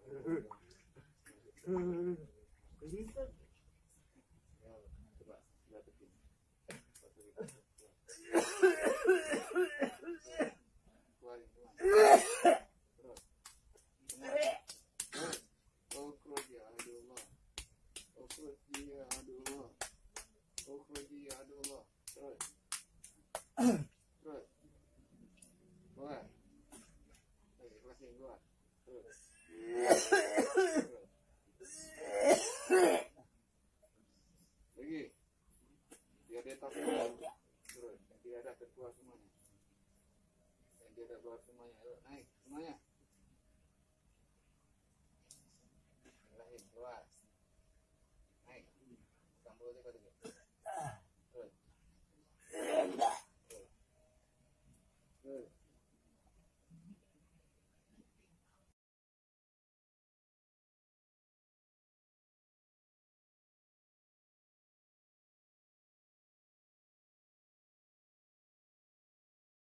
Lagi. Biar dia tak keluar. Terus. Dia dah terkeluar semuanya. Dia dah keluar semuanya. Naik semuanya.